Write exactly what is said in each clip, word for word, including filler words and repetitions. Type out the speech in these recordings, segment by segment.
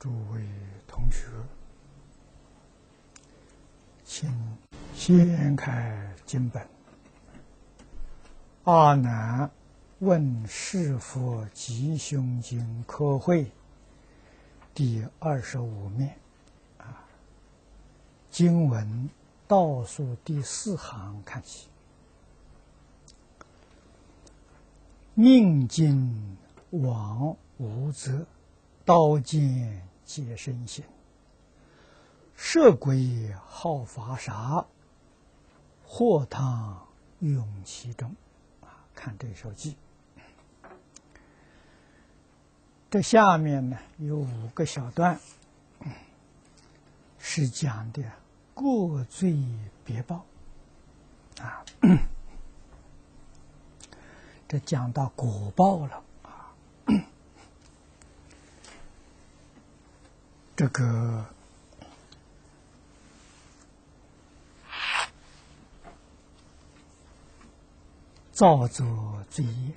诸位同学，请掀开经本。阿难问是佛吉凶经科会第二十五面啊，经文倒数第四行看起。命尽往无责，刀剑皆身心。摄鬼好伐杀，祸汤涌其中。啊，看这首偈。这下面呢有五个小段，是讲的过罪别报啊。这讲到果报了啊，这个造作罪业，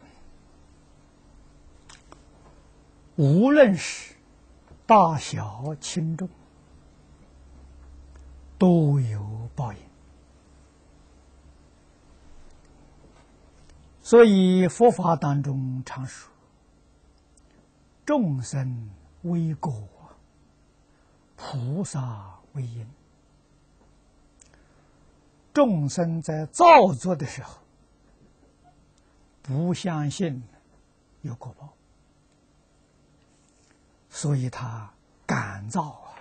无论是大小轻重，都有报应。所以佛法当中常说，众生为果，菩萨为因。众生在造作的时候，不相信有果报，所以他敢造啊。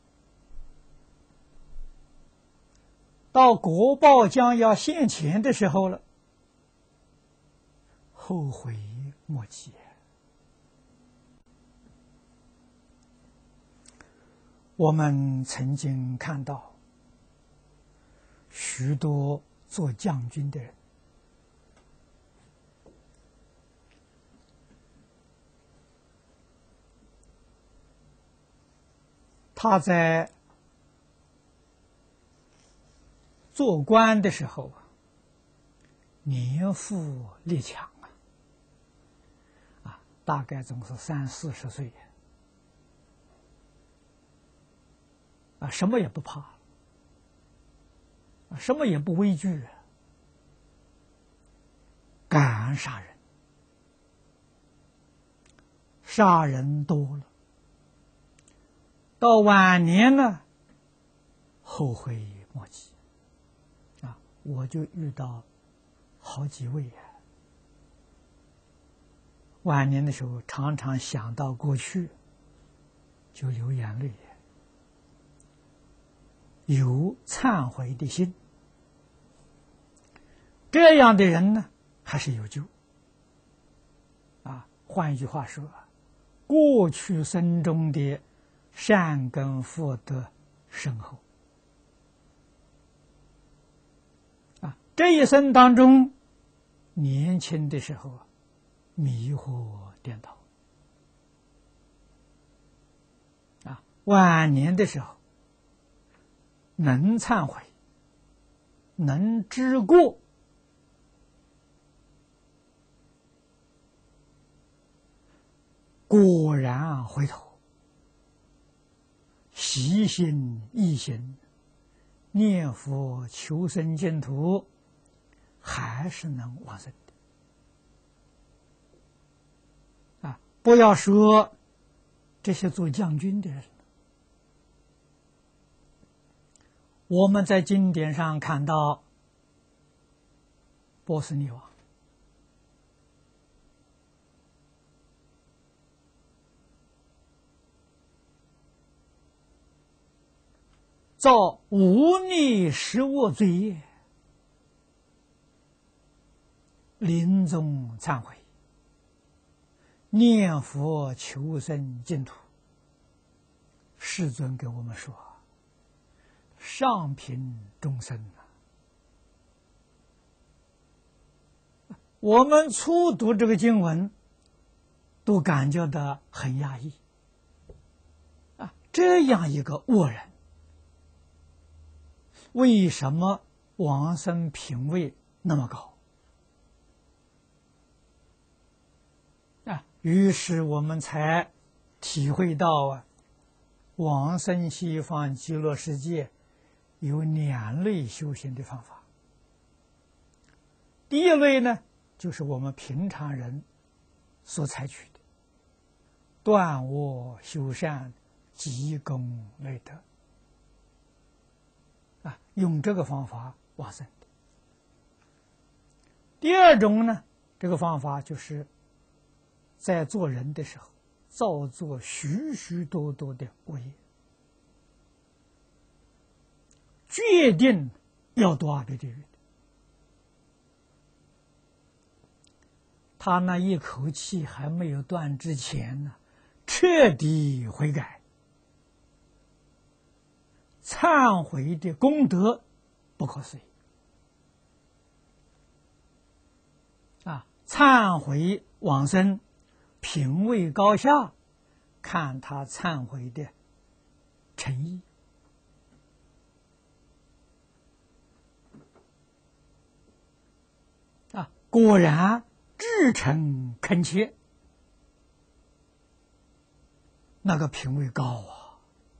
到果报将要现前的时候了，后悔莫及。我们曾经看到许多做将军的人，他在做官的时候啊，年富力强啊，啊，大概总是三四十岁啊，什么也不怕，啊，什么也不畏惧，敢杀人，杀人多了，到晚年呢，后悔莫及。啊，我就遇到好几位啊，晚年的时候常常想到过去，就流眼泪，有忏悔的心。这样的人呢，还是有救。啊，换一句话说，过去生中的善根福德深厚。啊，这一生当中，年轻的时候迷惑颠倒，啊，晚年的时候能忏悔，能知过，果然回头，习心一心，念佛求生净土，还是能往生的。啊，不要说这些做将军的人，我们在经典上看到波斯匿王，造无逆十恶罪业，临终忏悔，念佛求生净土。世尊给我们说，上品众生啊，我们初读这个经文，都感觉到很压抑啊，这样一个恶人，为什么往生品位那么高啊？于是我们才体会到啊， 往生西方极乐世界有两类修行的方法。第一类呢，就是我们平常人所采取的断恶修善、积功累德啊，用这个方法往生的。第二种呢，这个方法就是在做人的时候造作许许多多的恶业，决定要堕阿鼻地狱的。他那一口气还没有断之前呢，彻底悔改，忏悔的功德不可思议啊！忏悔往生，品位高下，看他忏悔的诚意啊，果然至诚恳切，那个品位高啊！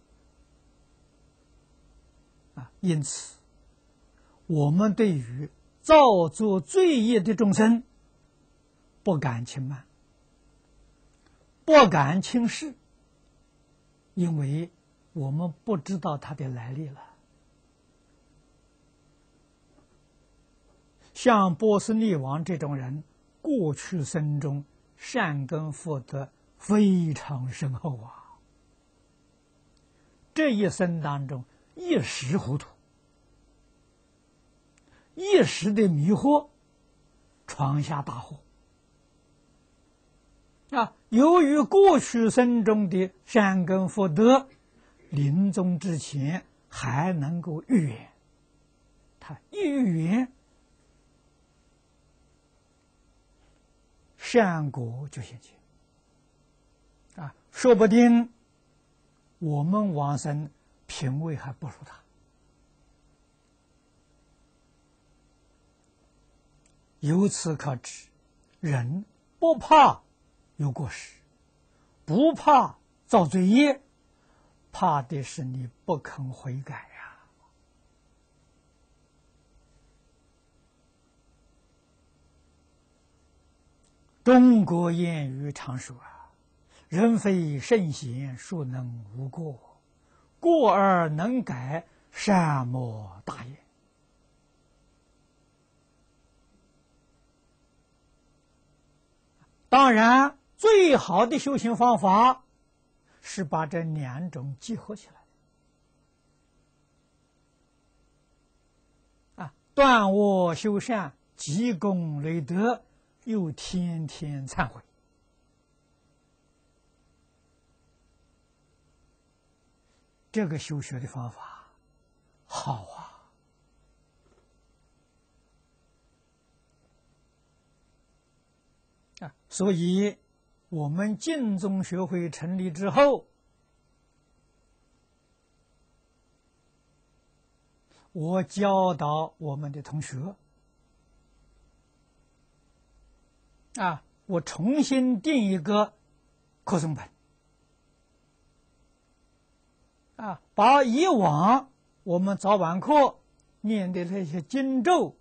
啊，因此，我们对于造作罪业的众生，不敢轻慢，不敢轻视，因为我们不知道他的来历了。像波斯匿王这种人，过去生中善根福德非常深厚啊，这一生当中一时糊涂，一时的迷惑，闯下大祸啊！由于过去生中的善根福德，临终之前还能够预言，他一预言，善果就现前啊！说不定我们往生品位还不如他。由此可知，人不怕有过失，不怕造罪业，怕的是你不肯悔改呀。中国谚语常说啊，人非圣贤，孰能无过？过而能改，善莫大焉。当然，最好的修行方法是把这两种结合起来。啊，断恶修善，积功累德，又天天忏悔。这个修学的方法好啊！啊，所以我们净宗学会成立之后，我教导我们的同学啊，我重新定一个课程本啊，把以往我们早晚课念的那些经咒，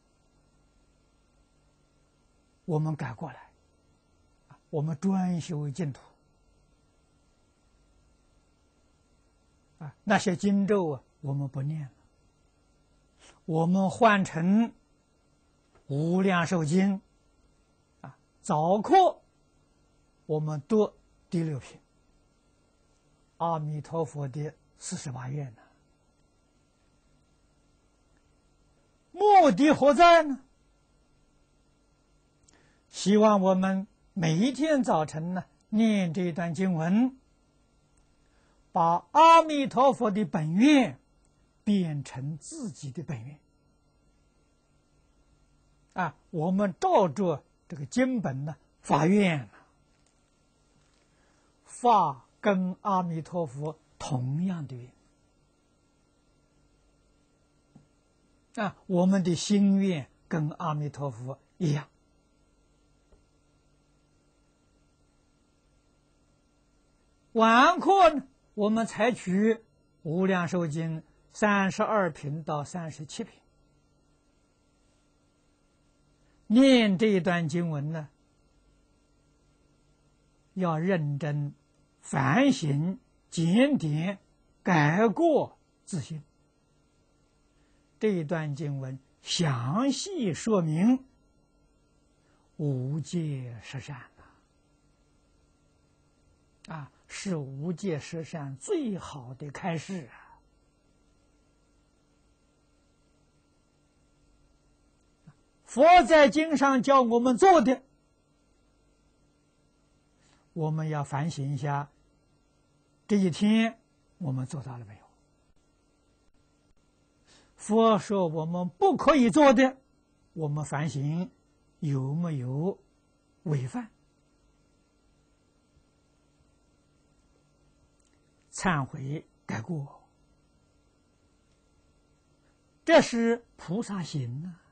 我们改过来，我们专修净土啊，那些经咒啊，我们不念了，我们换成无量寿经啊，早课我们读第六品阿弥陀佛的四十八愿呢，目的何在呢？希望我们每一天早晨呢，念这一段经文，把阿弥陀佛的本愿变成自己的本愿啊！我们照着这个经本呢发愿，发跟阿弥陀佛同样的愿啊，我们的心愿跟阿弥陀佛一样。晚课呢， 我们采取《无量寿经》三十二品到三十七品，念这一段经文呢，要认真反省、检点、改过自新。这一段经文详细说明无戒十善啊，啊，是无戒十善最好的开示啊。佛在经上教我们做的，我们要反省一下，这一天我们做到了没有？佛说我们不可以做的，我们反省有没有违犯？忏悔改过，这是菩萨行啊！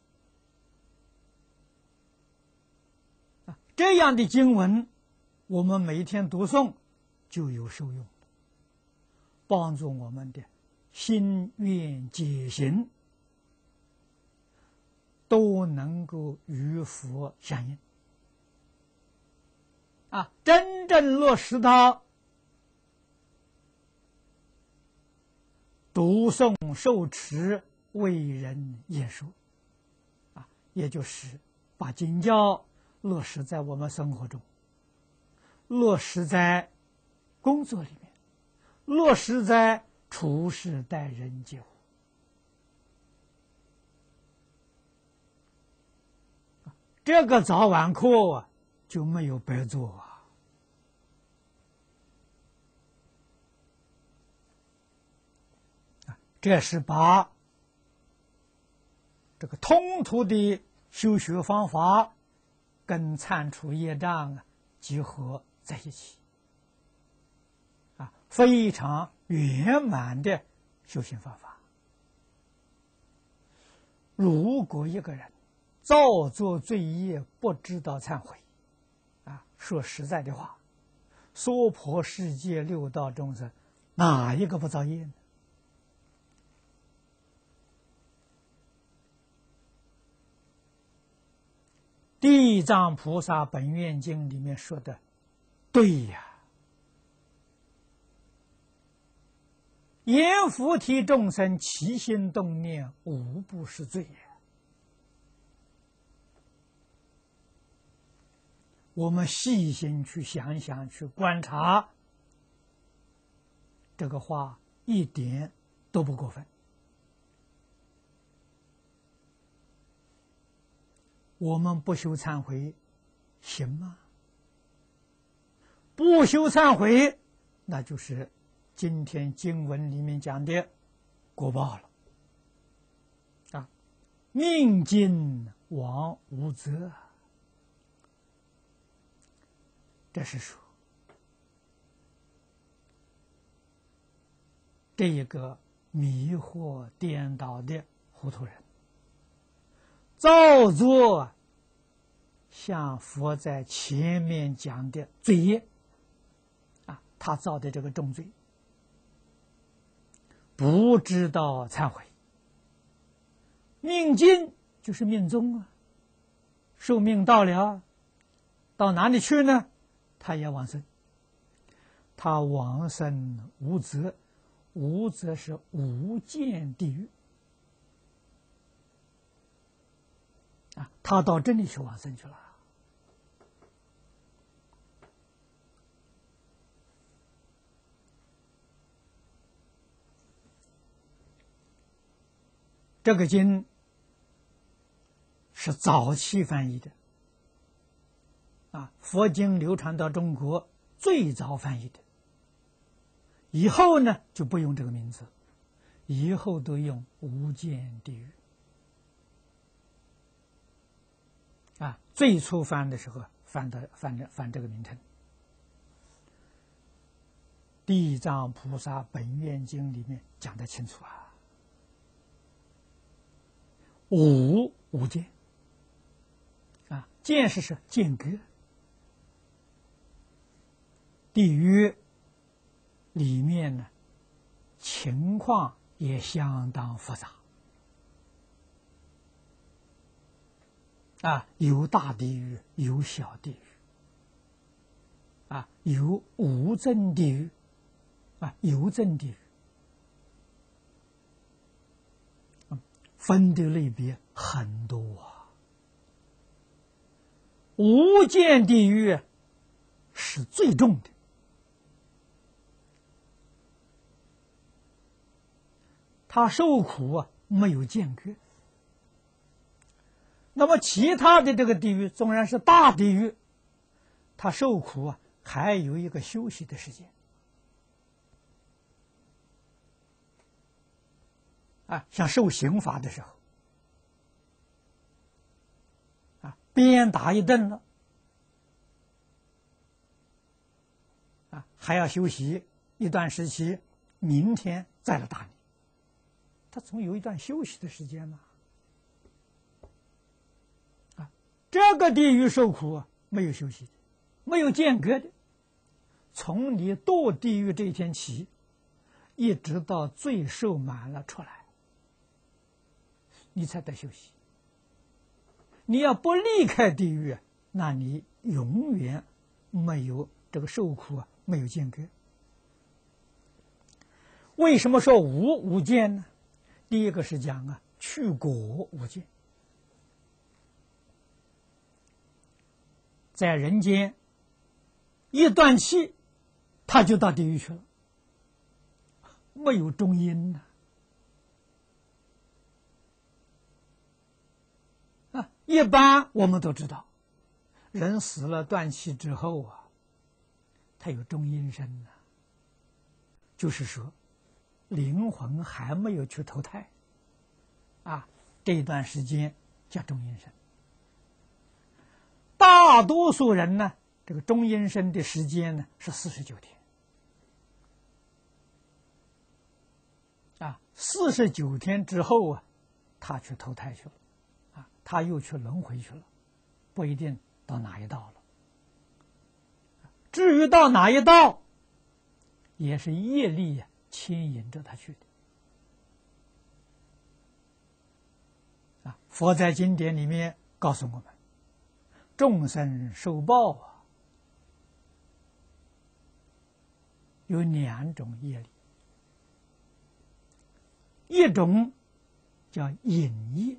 啊，这样的经文，我们每天读诵就有受用，帮助我们的心愿解行都能够与佛相应啊，真正落实到读诵受持为人演说啊，也就是把经教落实在我们生活中，落实在工作里面，落实在处事待人接物。这个早晚课啊就没有白做啊。这是把这个通途的修学方法跟忏除业障啊结合在一起啊，非常圆满的修行方法。如果一个人造作罪业不知道忏悔啊，说实在的话，娑婆世界六道众生哪一个不造业呢？地藏菩萨本愿经里面说的对呀，言菩提众生起心动念无不是罪呀。我们细心去想想，去观察，这个话一点都不过分。我们不修忏悔行吗？不修忏悔，那就是今天经文里面讲的果报了啊！命尽亡无责，这是说这一个迷惑颠倒的糊涂人造作像佛在前面讲的罪业啊，他造的这个重罪，不知道忏悔，命尽就是命终啊，寿命到了，到哪里去呢？他也往生，他往生无责，无责是无间地狱。啊，他到这里去往生去了。这个经是早期翻译的，啊，佛经流传到中国最早翻译的。以后呢就不用这个名字，以后都用无间地狱。啊，最初翻的时候翻的翻的翻这个名称，《地藏菩萨本愿经》里面讲得清楚啊，无无间啊，间是是间隔，地狱里面呢，情况也相当复杂啊，有大地狱，有小地狱啊，有无憎地狱啊，有憎地狱，分的类别很多啊。无间地狱是最重的，他受苦啊没有间隔。那么其他的这个地狱纵然是大地狱，他受苦啊还有一个休息的时间啊，像受刑罚的时候啊，鞭打一顿了啊，还要休息一段时期，明天再来打你，他总有一段休息的时间嘛。啊，这个地狱受苦啊，没有休息的，没有间隔的，从你堕地狱这一天起，一直到罪受满了出来，你才得休息。你要不离开地狱，那你永远没有这个受苦啊，没有间隔。为什么说无无间呢？第一个是讲啊，去果无间，在人间一断气，他就到地狱去了，没有中阴呢。啊，一般我们都知道，人死了断气之后啊，他有中阴身呢，就是说灵魂还没有去投胎啊，这一段时间叫中阴身。大多数人呢，这个中阴身的时间呢是四十九天啊，四十九天之后啊，他去投胎去了啊，他又去轮回去了，不一定到哪一道了。至于到哪一道，也是业力啊牵引着他去的啊。佛在经典里面告诉我们，众生受报啊，有两种业力，一种叫引业，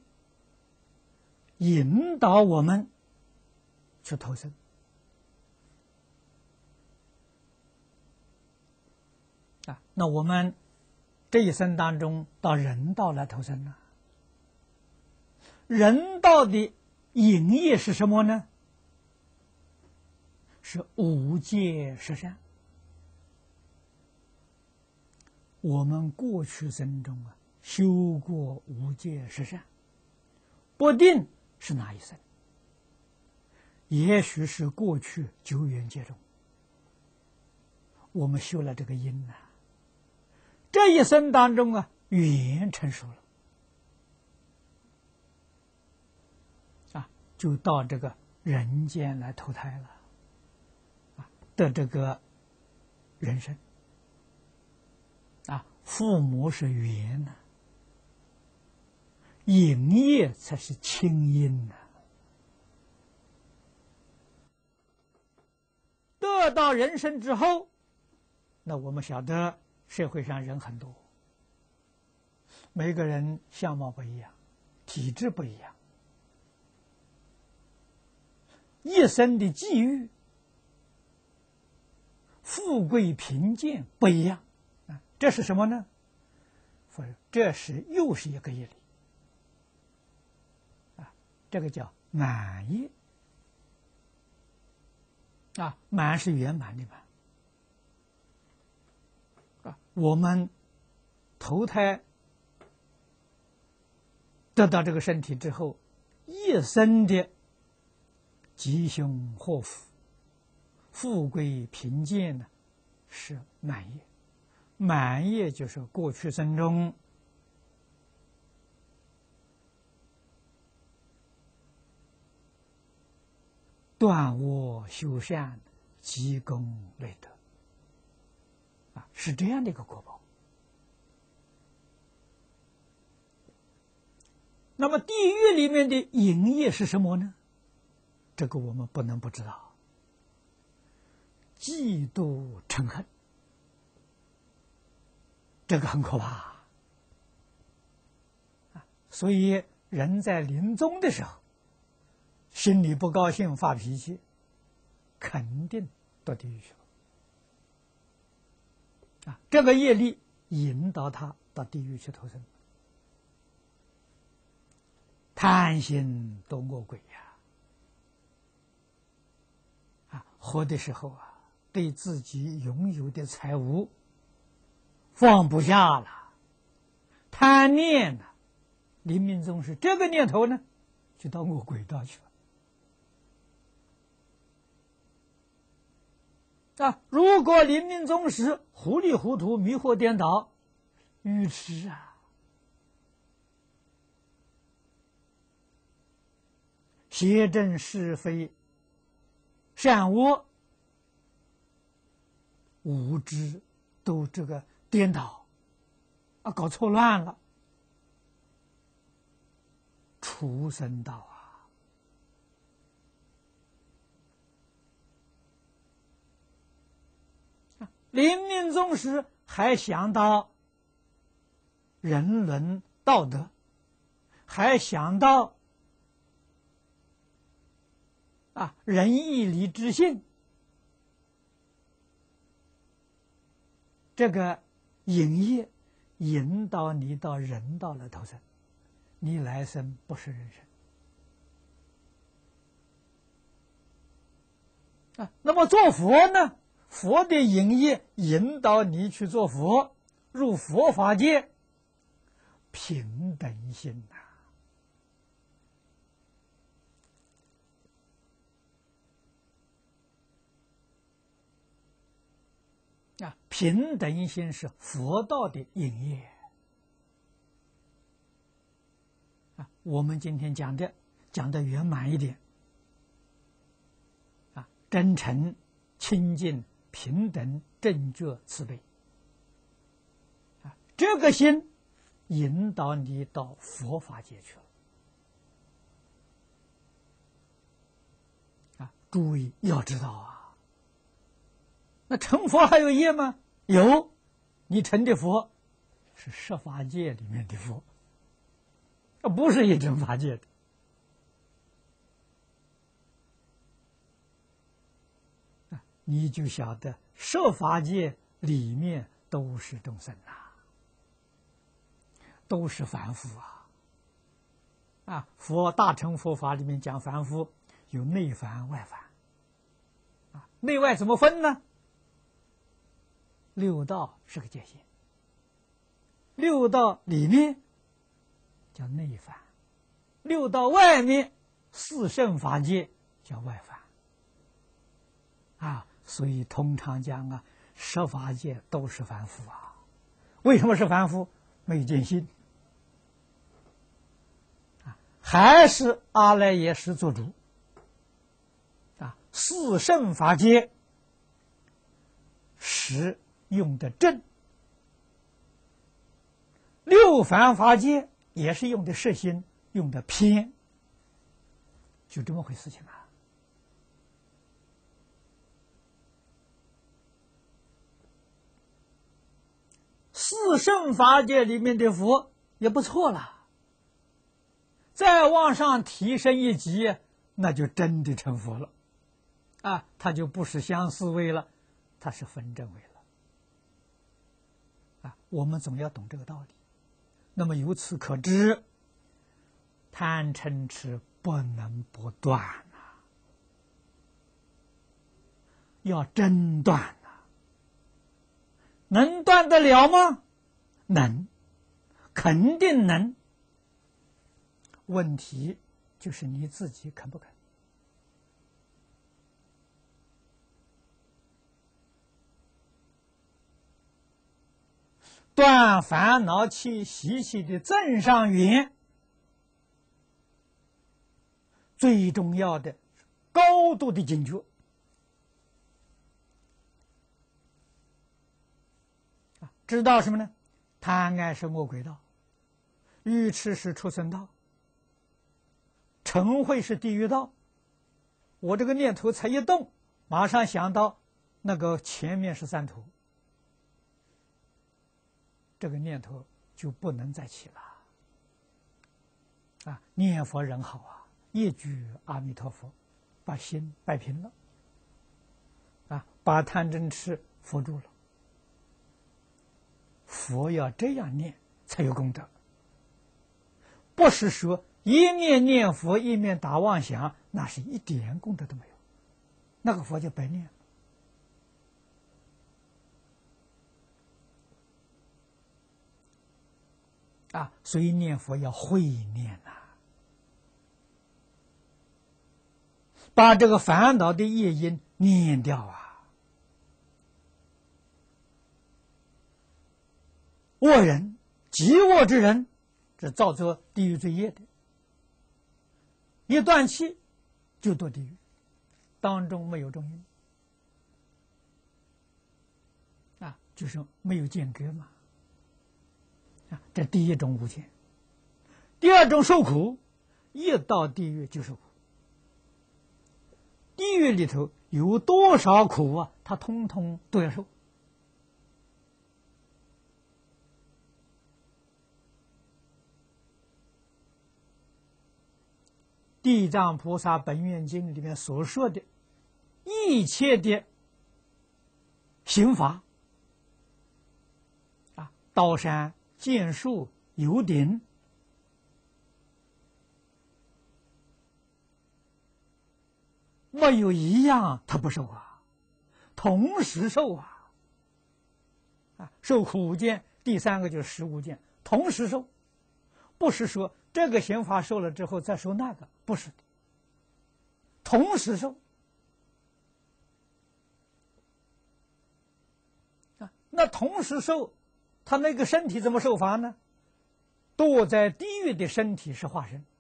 引导我们去投生啊。那我们这一生当中到人道来投生呢，人道的引业是什么呢？是五戒十善。我们过去生中啊，修过五戒十善，不定是哪一生，也许是过去久远劫中，我们修了这个因呐、啊，这一生当中啊，缘成熟了，啊，就到这个人间来投胎了，啊，的这个人生。啊，父母是缘呐、啊，引业才是清因呐、啊。得到人生之后，那我们晓得社会上人很多，每个人相貌不一样，体质不一样，一生的际遇、富贵贫贱不一样。这是什么呢？这是又是一个业力啊，这个叫满业啊，满是圆满的满啊。我们投胎得到这个身体之后，一生的吉凶祸福、富贵贫贱呢，是满业。满业就是过去生中断恶修善、积功累德啊，是是这样的一个果报。那么地狱里面的营业是什么呢？这个我们不能不知道。嫉妒嗔恨，这个很可怕。所以人在临终的时候，心里不高兴发脾气，肯定到地狱去了。啊，这个业力引导他到地狱去投生。贪心多恶鬼呀！啊，活的时候啊，对自己拥有的财物放不下了，贪念了，临命终时这个念头呢，就到恶鬼道去了。啊，如果临命终时糊里糊涂、迷惑颠倒，愚痴啊！邪正是非、善恶、无知，都这个颠倒啊，搞错乱了，畜生道啊！临命终时还想到人伦道德，还想到啊，仁义礼智信，这个引业引导你到人道来投生，你来生不是人生啊。那么做佛呢？佛的引业引导你去做佛，入佛法界，平等心呐、啊。啊，平等心是佛道的引业啊。我们今天讲的讲的圆满一点啊，真诚、清净、平等、正觉、慈悲啊，这个心引导你到佛法界去了啊。诸位要知道啊。那成佛还有业吗？有，你成的佛是十法界里面的佛，不是一真法界的。啊，你就晓得十法界里面都是众生啊，都是凡夫啊。啊，佛大乘佛法里面讲凡夫有内凡外凡，啊，内外怎么分呢？六道是个界限，六道里面叫内凡，六道外面四圣法界叫外凡啊。所以通常讲啊，十法界都是凡夫啊。为什么是凡夫？没见心啊，还是阿赖耶识做主啊。四圣法界识用的正，六凡法界也是用的摄心，用的偏，就这么回事情啊。四圣法界里面的佛也不错了，再往上提升一级，那就真的成佛了啊！他就不是相思位了，他是分正位了。啊，我们总要懂这个道理。那么由此可知，贪嗔痴不能不断啊，要真断啊。能断得了吗？能，肯定能。问题就是你自己肯不肯。断烦恼气习气的正上缘，最重要的高度的警觉啊，知道什么呢？贪爱是恶鬼道，愚痴是畜生道，嗔恚是地狱道。我这个念头才一动，马上想到那个前面是三途，这个念头就不能再起了。啊，念佛人好啊，一句阿弥陀佛，把心摆平了，啊，把贪嗔痴佛住了。佛要这样念才有功德，不是说一面念佛一面打妄想，那是一点功德都没有，那个佛就白念。啊，所以念佛要会念呐、啊，把这个烦恼的业因念掉啊。恶人，极恶之人，是造作地狱罪业的，一断气就堕地狱，当中没有中阴，啊，就是没有间隔嘛。啊，这第一种无间。第二种受苦，一到地狱就受苦。地狱里头有多少苦啊，他通通都要受。地藏菩萨本愿经里面所说的一切的刑罚啊，刀山剑树油鼎，没有一样他不受啊，同时受啊。啊，受苦无间，第三个就是食无间，同时受，不是说这个刑罚受了之后再受那个，不是的，同时受。啊，那同时受，他那个身体怎么受罚呢？堕在地狱的身体是化身，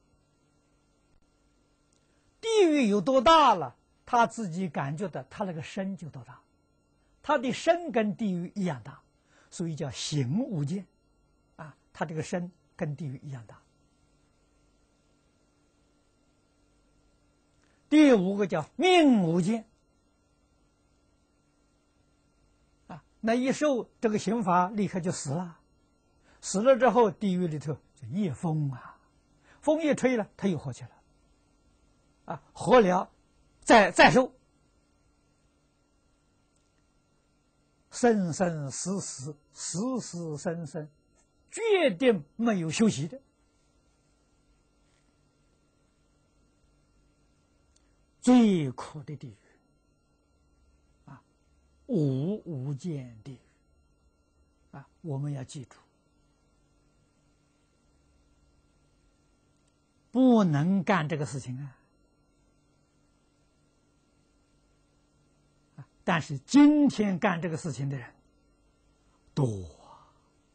地狱有多大了，他自己感觉的，他那个身就多大，他的身跟地狱一样大，所以叫形无间。啊，他这个身跟地狱一样大。第五个叫命无间。啊，那一受这个刑罚，立刻就死了。死了之后，地狱里头就夜风啊，风一吹了，他又活起来了。啊，活了，再再受，生生死死，死死生生，决定没有休息的。最苦的地狱啊，无无间地狱啊，我们要记住，不能干这个事情啊。但是今天干这个事情的人多啊。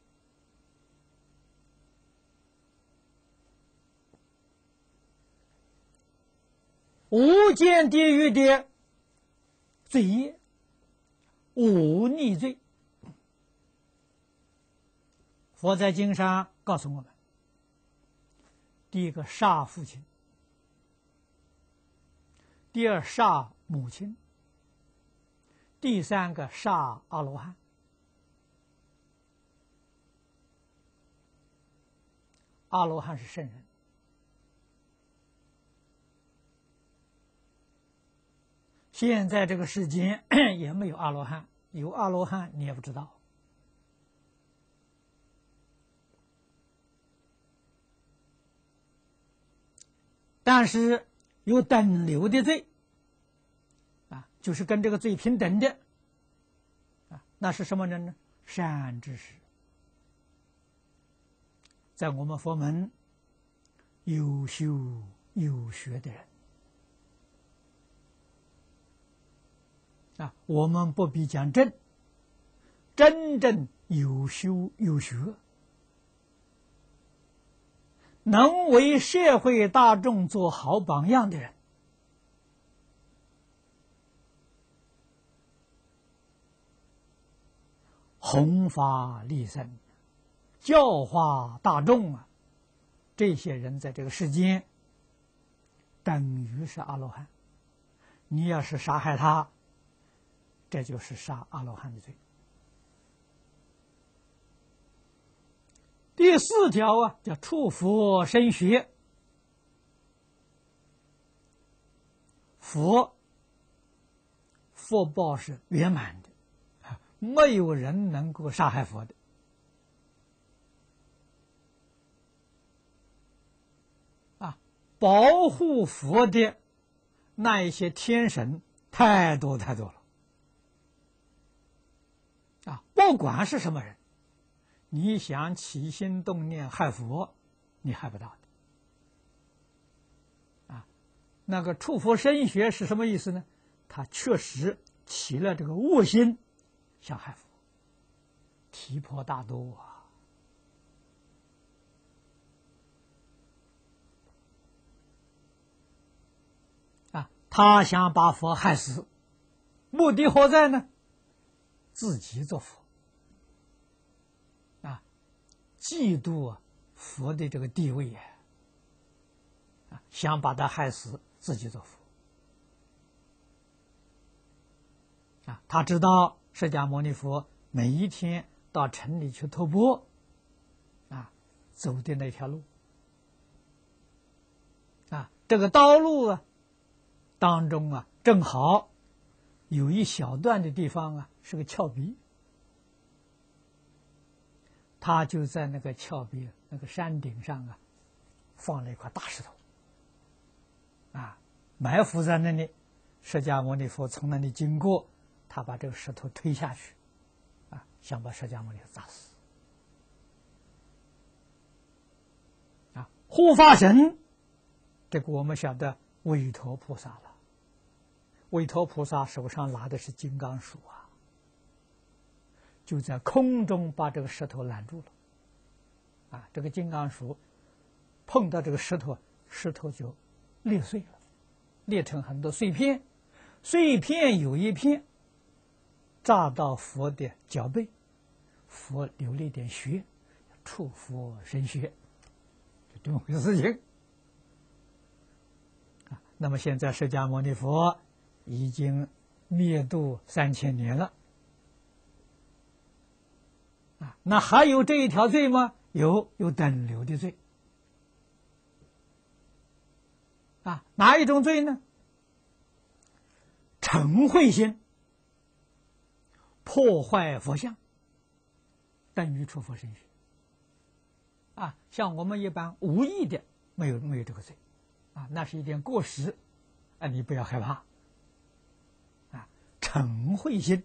无间地狱的罪业，忤逆罪，佛在经上告诉我们：第一个杀父亲，第二杀母亲，第三个杀阿罗汉。阿罗汉是圣人，现在这个世间也没有阿罗汉，有阿罗汉你也不知道。但是有等流的罪啊，就是跟这个罪平等的啊，那是什么人呢？善知识，在我们佛门有修有学的人啊，我们不必讲正，真正有修有学，能为社会大众做好榜样的人， 弘法利生，教化大众啊，这些人在这个世间等于是阿罗汉。你要是杀害他，这就是杀阿罗汉的罪。第四条啊，叫触佛生学。佛福报是圆满的，没有人能够杀害佛的。啊，保护佛的那一些天神太多太多了。啊，不管是什么人，你想起心动念害佛，你害不到的。啊，那个触佛生学是什么意思呢？他确实起了这个恶心，想害佛，提婆达多啊！啊，他想把佛害死，目的何在呢？自己做佛，啊，嫉妒啊佛的这个地位呀，啊，想把他害死，自己做佛。啊，他知道释迦牟尼佛每一天到城里去托钵，啊，走的那条路，啊，这个道路啊当中啊，正好有一小段的地方啊是个峭壁，他就在那个峭壁那个山顶上啊放了一块大石头，啊，埋伏在那里。释迦牟尼佛从那里经过，他把这个石头推下去，啊，想把释迦牟尼佛砸死。啊，护法神，这个我们晓得韦陀菩萨了。韦陀菩萨手上拿的是金刚杵啊，就在空中把这个石头拦住了。啊，这个金刚杵碰到这个石头，石头就裂碎了，裂成很多碎片，碎片有一片炸到佛的脚背，佛流了一点血，触佛生血，就这么回事情。啊，那么现在释迦牟尼佛已经灭度三千年了，啊，那还有这一条罪吗？有，有等流的罪。啊，哪一种罪呢？嗔恚心，破坏佛像，等于触佛生血。啊，像我们一般无意的没有没有这个罪，啊，那是一点过失，啊，你不要害怕。啊，嗔恚心，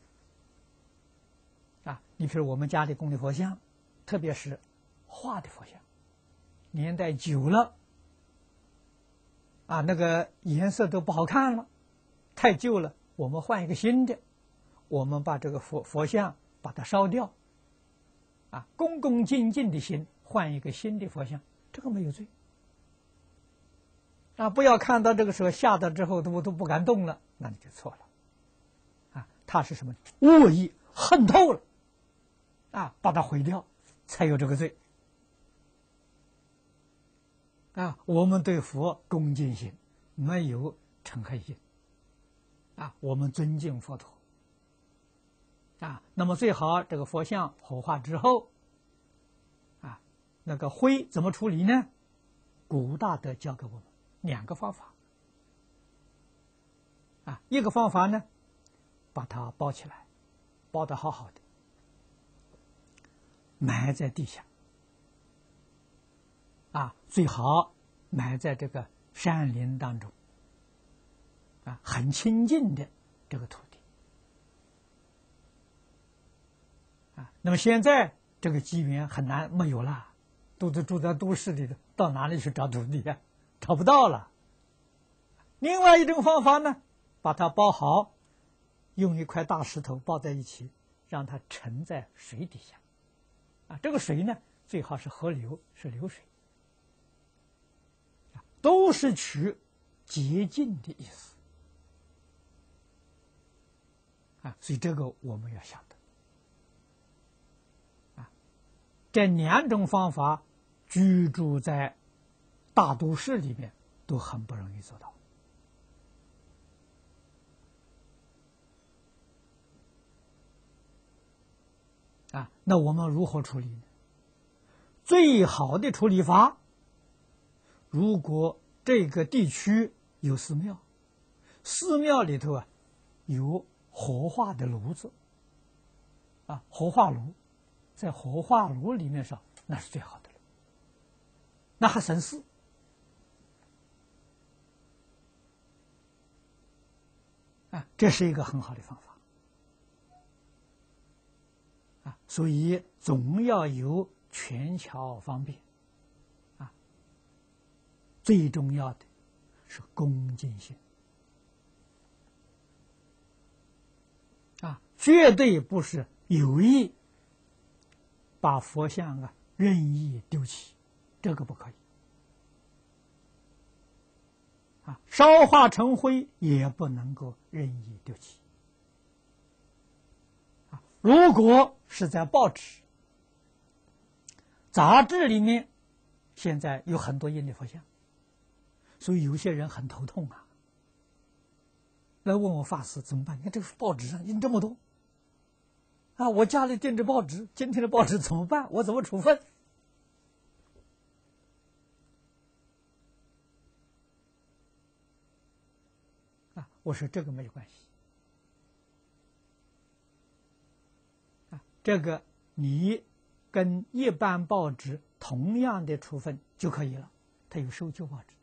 啊，你比如我们家里供的佛像，特别是画的佛像，年代久了，啊，那个颜色都不好看了，太旧了，我们换一个新的，我们把这个佛佛像把它烧掉，啊，恭恭敬敬的心换一个新的佛像，这个没有罪。啊，不要看到这个时候吓到之后都都不敢动了，那你就错了。啊，他是什么？恶意恨透了，啊，把它毁掉，才有这个罪。啊，我们对佛恭敬心，没有嗔恚心。啊，我们尊敬佛陀。啊，那么最好这个佛像火化之后，啊，那个灰怎么处理呢？古大德教给我们两个方法。啊，一个方法呢，把它包起来，包得好好的，埋在地下。啊，最好埋在这个山林当中，啊，很清净的这个土地。啊，那么现在这个机缘很难没有了，都是住在都市里的，到哪里去找土地啊？找不到了。另外一种方法呢，把它包好，用一块大石头包在一起，让它沉在水底下。啊，这个水呢，最好是河流，是流水。都是取洁净的意思。啊，所以这个我们要晓得。 这两种方法居住在大都市里面都很不容易做到。啊，那我们如何处理呢？最好的处理法，如果这个地区有寺庙，寺庙里头啊有火化的炉子，啊，火化炉，在火化炉里面烧，那是最好的了，那还省事。啊，这是一个很好的方法。啊，所以总要有权巧方便。啊，最重要的是恭敬心。啊，绝对不是有意把佛像啊任意丢弃，这个不可以。啊，烧化成灰也不能够任意丢弃。啊，如果是在报纸、杂志里面，现在有很多印的佛像，所以有些人很头痛啊，来问我法师怎么办？你看这个报纸上印这么多，啊，我家里订着报纸，今天的报纸怎么办？我怎么处分？啊，我说这个没有关系。啊，这个你跟一般报纸同样的处分就可以了，它有收旧报纸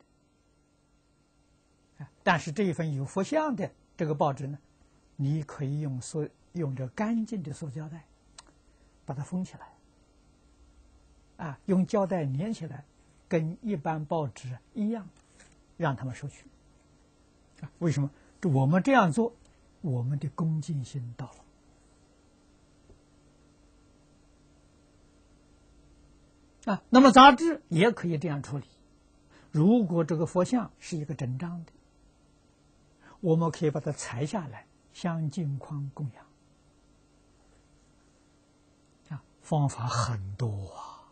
的。啊，但是这一份有佛像的这个报纸呢，你可以用塑用这干净的塑胶袋把它封起来，啊，用胶带粘起来，跟一般报纸一样，让他们收取。啊，为什么？我们这样做，我们的恭敬心到了。啊，那么杂志也可以这样处理。如果这个佛像是一个整张的，我们可以把它裁下来，镶镜框供养。啊，方法很多啊！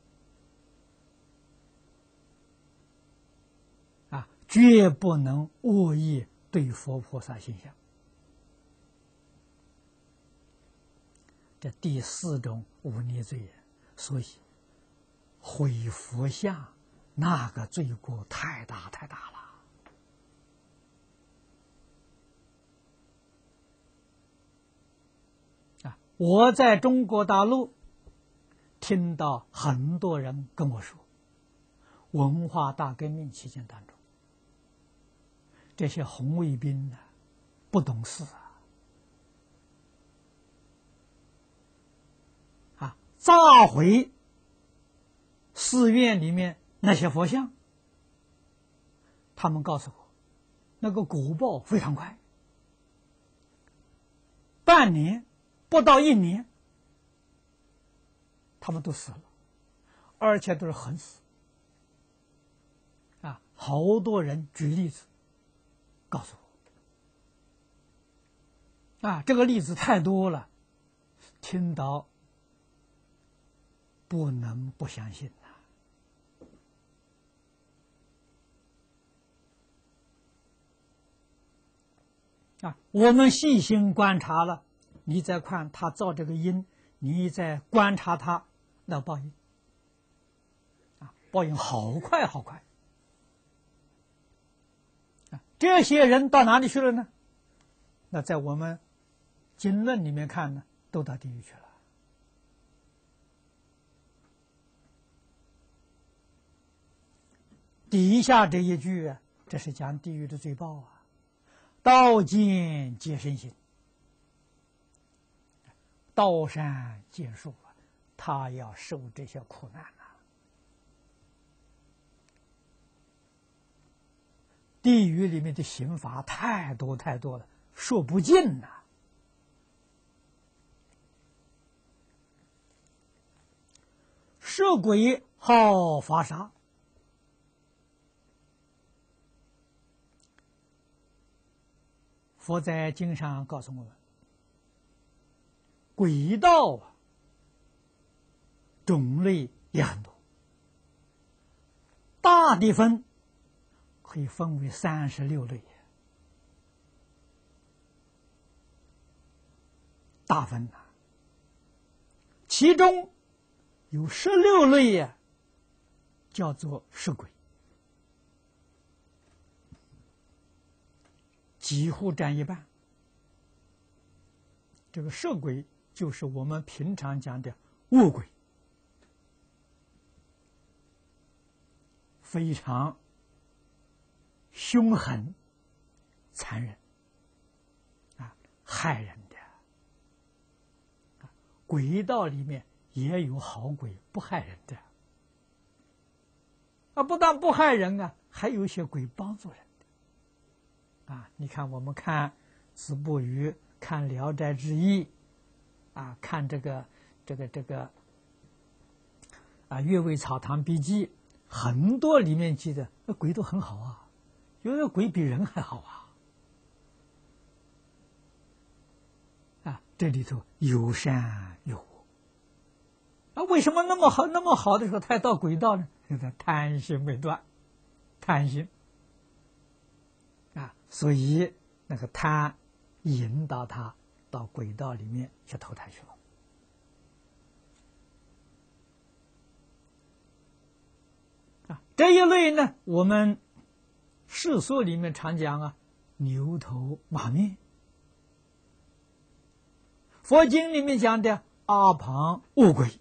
啊，绝不能恶意对佛菩萨形象。这第四种忤逆罪，所以毁佛像那个罪过太大太大了。啊，我在中国大陆听到很多人跟我说，文化大革命期间当中，这些红卫兵呢不懂事啊，啊，炸毁寺院里面那些佛像，他们告诉我，那个果报非常快，半年不到一年，他们都死了，而且都是横死。啊，好多人举例子告诉我，啊，这个例子太多了，听到不能不相信。啊，我们细心观察了，你再看他造这个因，你再观察他那报应，啊，报应好快好快。啊，这些人到哪里去了呢？那在我们经论里面看呢，都到地狱去了。底下这一句啊，这是讲地狱的罪报啊。刀剑皆身心，刀山剑树啊，他要受这些苦难啊。地狱里面的刑罚太多太多了，说不尽呐。摄鬼好发杀，佛在经上告诉我们，鬼道啊， 种类也很多。大的分可以分为三十六类，大分呐、啊，其中有十六类呀、啊，叫做摄鬼，几乎占一半。这个摄鬼就是我们平常讲的恶鬼，非常凶狠、残忍啊，害人的。鬼道里面也有好鬼，不害人的啊，不但不害人啊，还有一些鬼帮助人的啊。你看，我们看子不语，看《聊斋志异》，啊，看这个这个这个啊，《阅微草堂笔记》，很多里面记得那鬼都很好啊，有的鬼比人还好啊。啊，这里头有善有恶。啊，为什么那么好那么好的时候，他要到鬼道呢？就是贪心未断，贪心啊，所以那个贪引导他到鬼道里面去投胎去了。啊，这一类呢，我们世俗里面常讲啊，牛头马面。佛经里面讲的阿旁恶鬼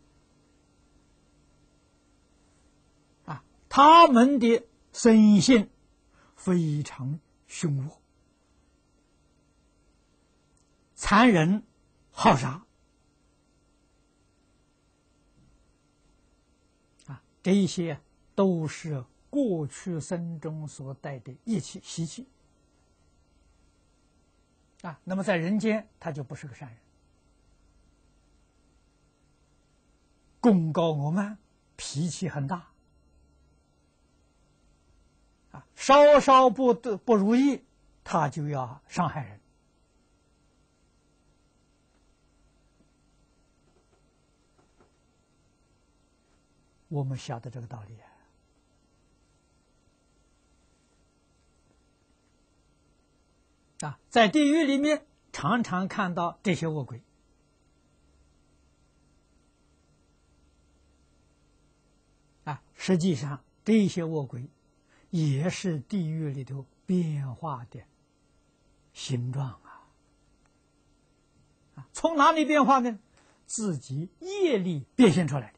啊，他们的生性非常凶恶、残忍、好杀啊，这一些都是过去生中所带的业气习气啊。那么在人间，他就不是个善人。功高我慢，脾气很大，啊，稍稍不不如意，他就要伤害人。我们晓得这个道理啊，在地狱里面常常看到这些恶鬼。啊，实际上这些恶鬼也是地狱里头变化的形状啊！啊，从哪里变化呢？自己业力变现出来的。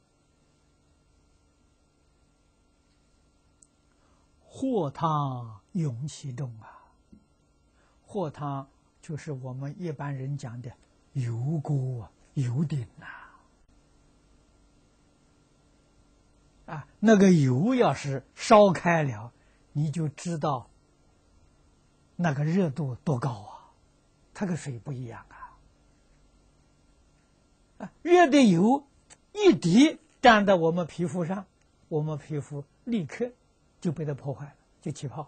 祸汤涌其中啊，祸汤就是我们一般人讲的油锅啊、油鼎呐。啊，那个油要是烧开了，你就知道那个热度多高啊！它跟水不一样啊！啊，热的油一滴沾在我们皮肤上，我们皮肤立刻就被它破坏了，就起泡了。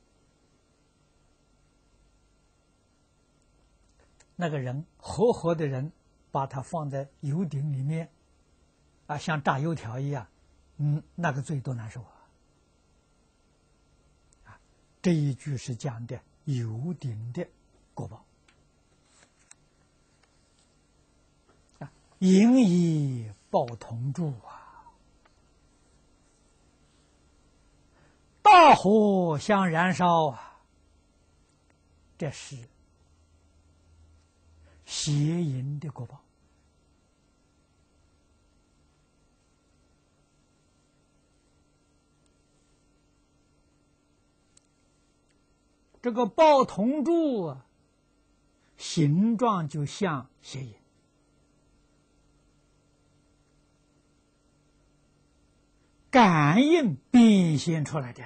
那个人活活的人，把它放在油鼎里面，啊，像炸油条一样。嗯，那个罪多难受啊！啊，这一句是讲的油鼎的果报啊，引以报同住啊，大火相燃烧啊，这是邪淫的果报。这个报同住啊，形状就像邪淫，感应变现出来的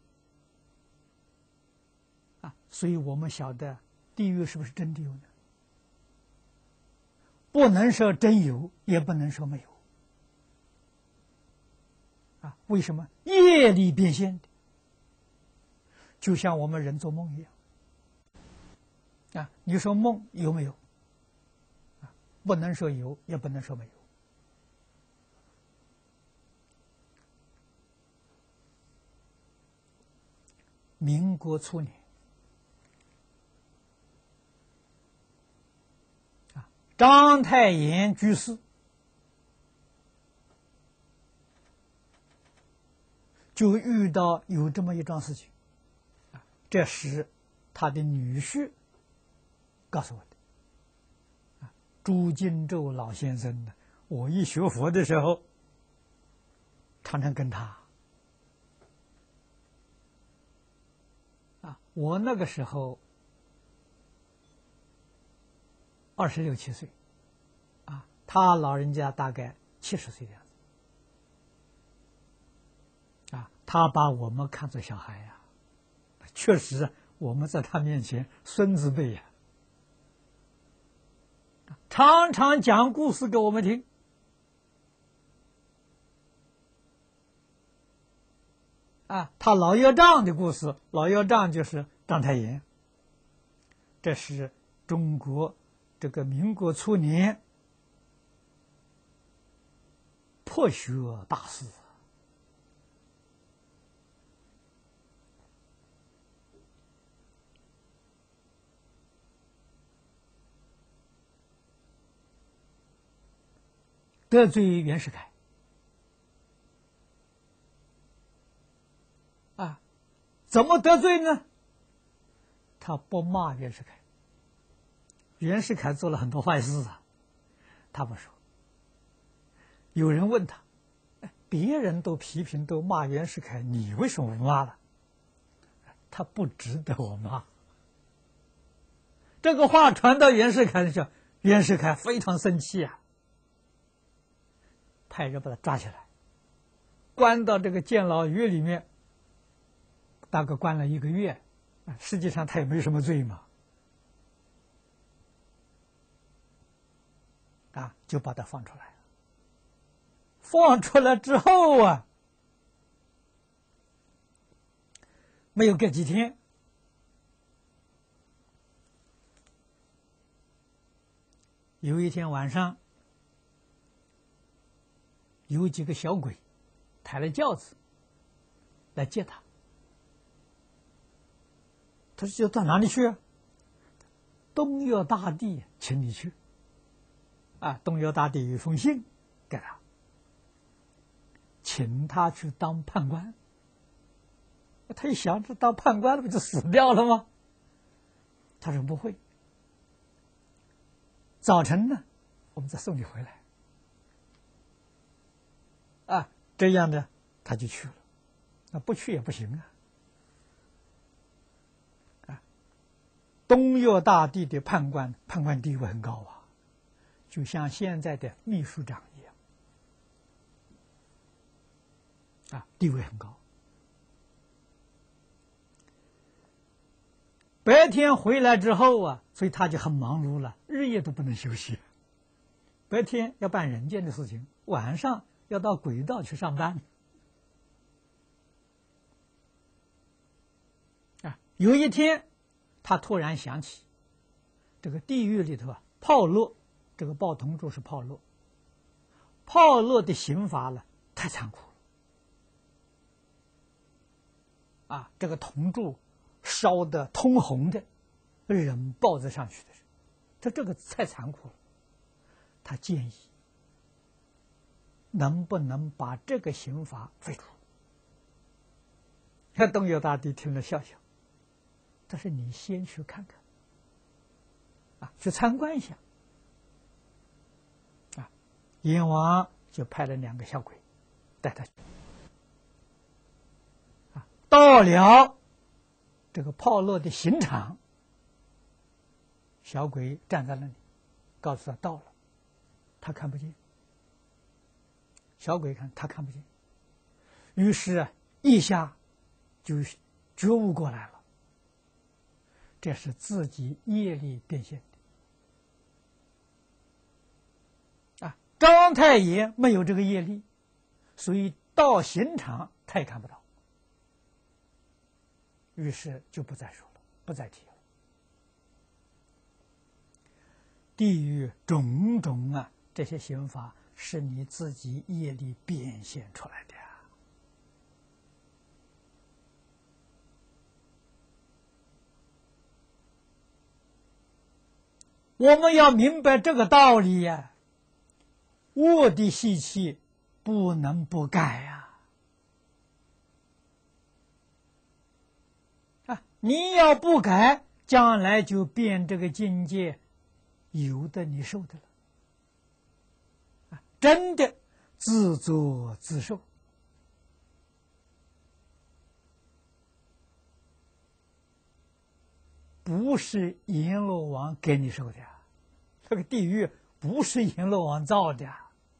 啊，所以我们晓得地狱是不是真的有呢？不能说真有，也不能说没有啊。为什么？业力变现的。就像我们人做梦一样，啊，你说梦有没有？啊，不能说有，也不能说没有。 民国初年，啊，章太炎居士就遇到有这么一桩事情，啊，这时他的女婿告诉我的，啊，朱金洲老先生呢，我一学佛的时候，常常跟他。啊，我那个时候二十六七岁，啊，他老人家大概七十岁的样子，啊，他把我们看作小孩呀，确实我们在他面前孙子辈呀，常常讲故事给我们听。啊，他老岳丈的故事，老岳丈就是章太炎，这是中国这个民国初年破学大师，得罪袁世凯。啊，怎么得罪呢？他不骂袁世凯，袁世凯做了很多坏事啊，他不说。有人问他，别人都批评都骂袁世凯，你为什么不骂了？他不值得我骂。这个话传到袁世凯的时候，袁世凯非常生气啊，派人把他抓起来，关到这个监牢狱里面。大概关了一个月，实际上他也没什么罪嘛，啊，就把他放出来了。放出来之后啊，没有隔几天，有一天晚上，有几个小鬼抬了轿子来接他。他说：“要到哪里去啊？东岳大帝请你去。啊，东岳大帝有一封信给他，请他去当判官。他一想，这当判官了不就死掉了吗？他说不会。早晨呢，我们再送你回来。啊，这样呢，他就去了。那不去也不行啊。”东岳大帝的判官，判官地位很高啊，就像现在的秘书长一样，啊，地位很高。白天回来之后啊，所以他就很忙碌了，日夜都不能休息。白天要办人间的事情，晚上要到轨道去上班。啊，有一天。他突然想起，这个地狱里头啊，炮烙，这个报铜柱是炮烙，炮烙的刑罚呢太残酷了，啊，这个铜柱烧得通红的，人抱着上去的，他这个太残酷了，他建议能不能把这个刑罚废除？那东岳大帝听了笑笑。但是你先去看看，啊，去参观一下，啊，阎王就派了两个小鬼带他去，啊，到了这个炮烙的刑场，小鬼站在那里，告诉他到了，他看不见，小鬼看他看不见，于是啊，一下就觉悟过来了。这是自己业力变现的啊！章太炎没有这个业力，所以到刑场他也看不到，于是就不再说了，不再提了。地狱种种啊，这些刑罚是你自己业力变现出来的。 我们要明白这个道理呀、恶的习气不能不改呀！啊，你要不改，将来就变这个境界，有的你受的了，啊，真的自作自受。不是阎罗王给你受的，这个地狱不是阎罗王造的。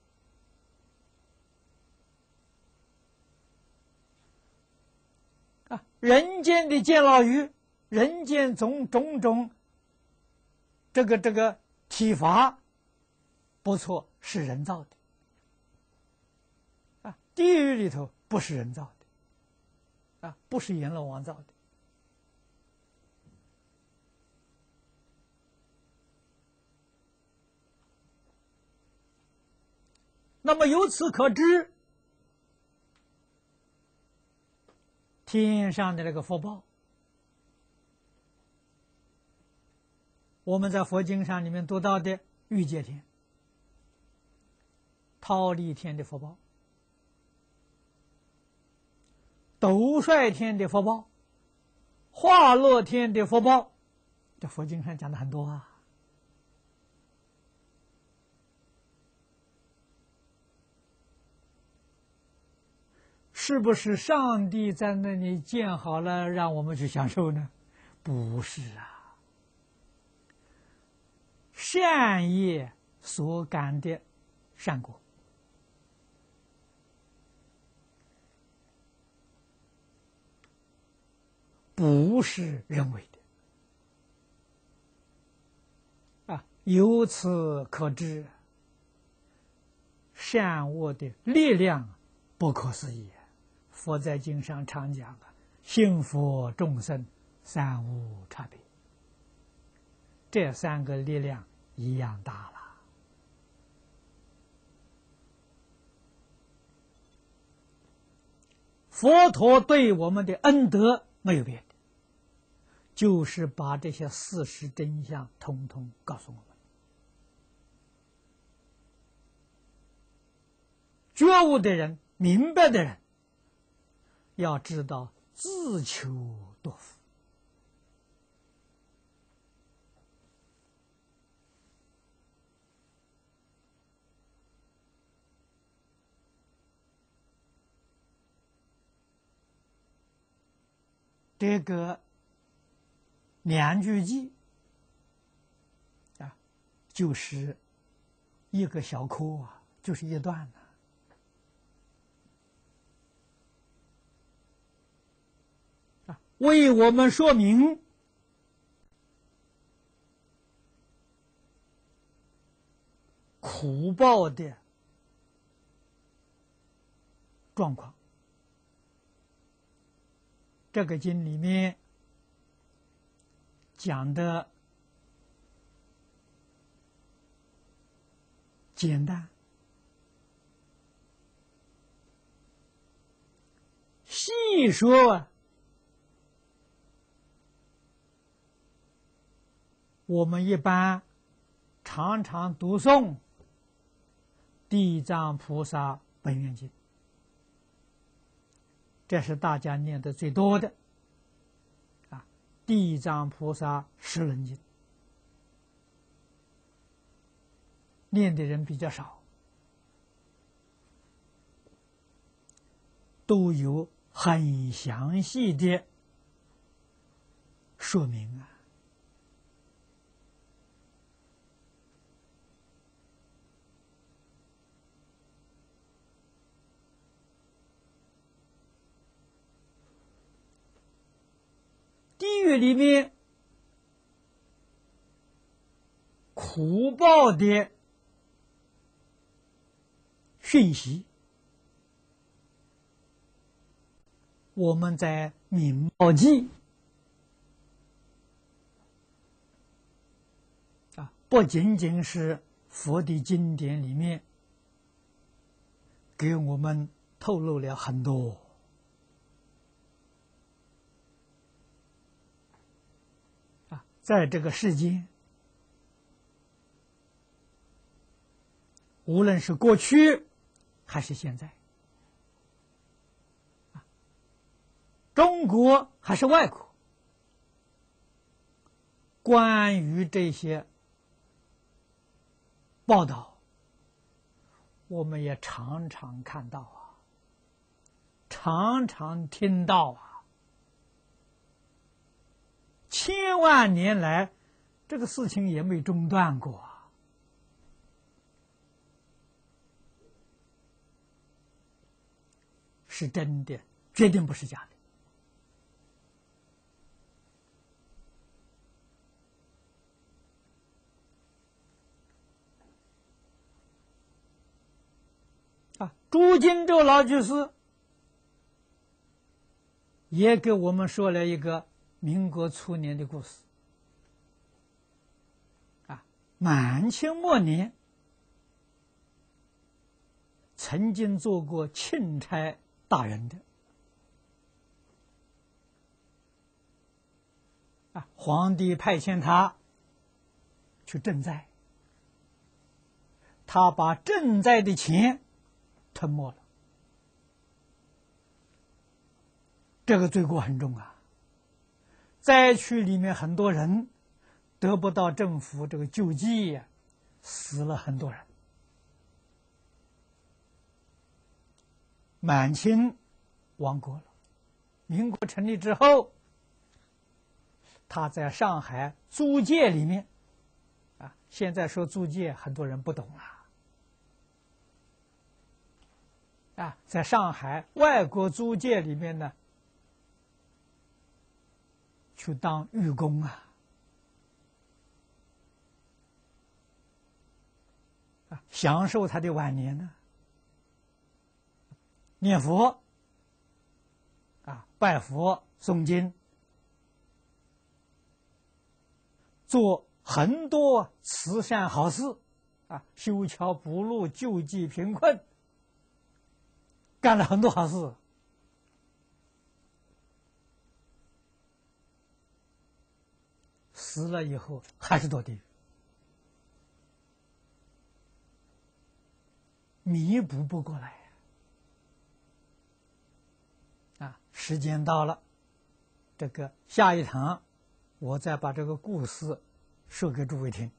啊，人间的监牢狱，人间种种种，这个这个体罚，不错，是人造的。啊，地狱里头不是人造的，啊，不是阎罗王造的。那么由此可知，天上的那个福报，我们在佛经上里面读到的欲界天、忉利天的福报、斗率天的福报、化乐天的福报，这佛经上讲的很多啊。是不是上帝在那里建好了，让我们去享受呢？不是啊，善业所感的善果，不是人为的啊。由此可知，善恶的力量不可思议。佛在经上常讲啊，信佛众生三无差别，这三个力量一样大了。佛陀对我们的恩德没有别的，就是把这些事实真相统统告诉我们。觉悟的人，明白的人，要知道自求多福。这个两句偈啊，就是一个小课啊，就是一段呢、啊，为我们说明苦报的状况。这个经里面讲的简单，细说啊，我们一般常常读诵《地藏菩萨本愿经》，这是大家念的最多的啊，《地藏菩萨十轮经》念的人比较少，都有很详细的说明啊。地狱里面苦报的讯息，我们在《明报记》啊，不仅仅是佛的经典里面给我们透露了很多啊，在这个世间无论是过去还是现在，中国还是外国，关于这些报道，我们也常常看到啊，常常听到啊，千万年来这个事情也没中断过啊。是真的，决定不是假的。啊，朱金洲老居士也给我们说了一个民国初年的故事。啊，满清末年曾经做过钦差大人的，啊，皇帝派遣他去赈灾，他把赈灾的钱吞没了，这个罪过很重啊。灾区里面很多人得不到政府这个救济，死了很多人。满清亡国了，民国成立之后，他在上海租界里面，啊，现在说租界很多人不懂啊，啊，在上海外国租界里面呢，去当狱工啊，啊，享受他的晚年呢，念佛，啊，拜佛诵经，做很多慈善好事，啊，修桥补路，救济贫困，干了很多好事。死了以后还是堕地狱，弥补不过来啊！时间到了，这个下一堂我再把这个故事说给诸位听。